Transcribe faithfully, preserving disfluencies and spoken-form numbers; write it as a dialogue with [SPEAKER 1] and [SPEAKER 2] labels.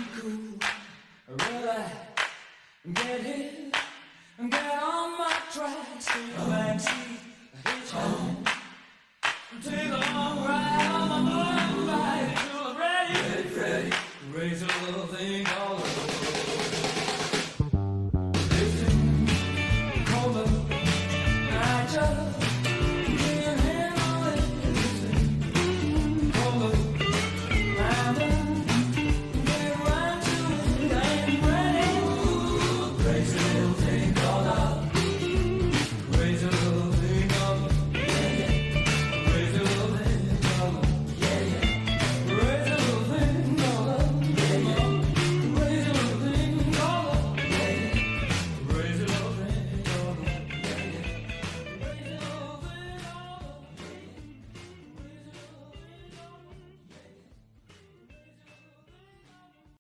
[SPEAKER 1] cool, relax, get hit, get on my tracks, take a backseat, hitchhike, take a long ride on my motorbike until I'm ready, ready, ready, raise a little thing called a